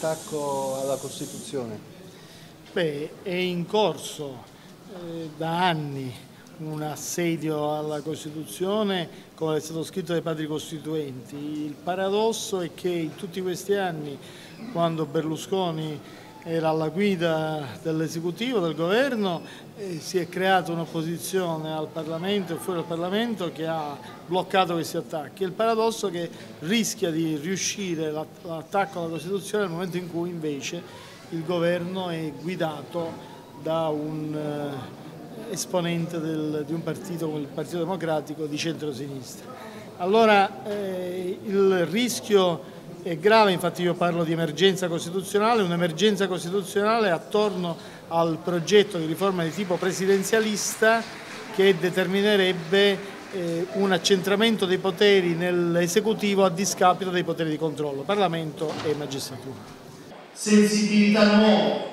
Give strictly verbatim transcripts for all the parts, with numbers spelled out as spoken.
attacco alla Costituzione? Beh, è in corso eh, da anni un assedio alla Costituzione, come è stato scritto dai padri costituenti. Il paradosso è che in tutti questi anni, quando Berlusconi era alla guida dell'esecutivo, del governo, eh, si è creata un'opposizione al Parlamento e fuori dal Parlamento che ha bloccato questi attacchi. Il paradosso è che rischia di riuscire l'attacco alla Costituzione nel momento in cui invece il governo è guidato da un eh, esponente del, di un partito come il Partito Democratico di centrosinistra. Allora eh, il rischio è grave, infatti io parlo di emergenza costituzionale, un'emergenza costituzionale attorno al progetto di riforma di tipo presidenzialista che determinerebbe eh, un accentramento dei poteri nell'esecutivo a discapito dei poteri di controllo, Parlamento e magistratura. Sensibilità nuova,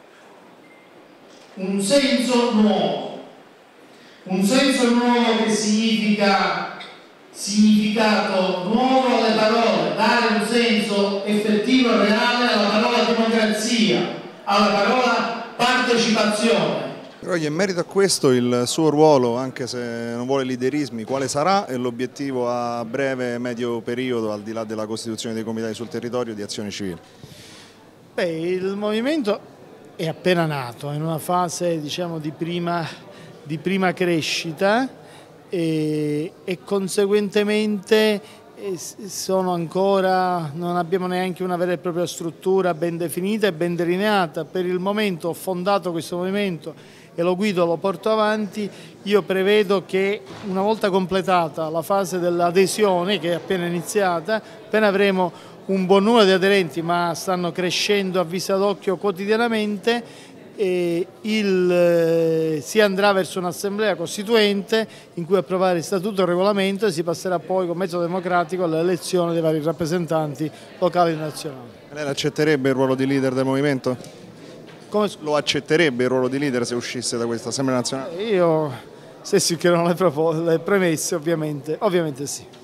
un senso nuovo, un senso nuovo che significa significato nuovo alle parole, dare un senso effettivo e reale alla parola democrazia, alla parola partecipazione. Però in merito a questo il suo ruolo, anche se non vuole liderismi, quale sarà e l'obiettivo a breve e medio periodo, al di là della costituzione dei comitati sul territorio, di azione civile? Beh, il movimento è appena nato, è in una fase diciamo, di, prima, di prima crescita e, e conseguentemente sono ancora, non abbiamo neanche una vera e propria struttura ben definita e ben delineata. Per il momento ho fondato questo movimento e lo guido, lo porto avanti. Io prevedo che una volta completata la fase dell'adesione, che è appena iniziata, appena avremo un buon numero di aderenti, ma stanno crescendo a vista d'occhio quotidianamente, e il, si andrà verso un'assemblea costituente in cui approvare il statuto e il regolamento e si passerà poi con metodo democratico all'elezione dei vari rappresentanti locali e nazionali. Lei accetterebbe il ruolo di leader del movimento? Come... Lo accetterebbe il ruolo di leader se uscisse da questa assemblea nazionale? Io, se si chiedono le, le premesse, ovviamente, ovviamente sì.